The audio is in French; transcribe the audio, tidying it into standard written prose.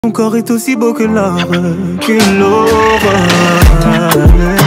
Ton corps est aussi beau que l'arbre, que l'aurore.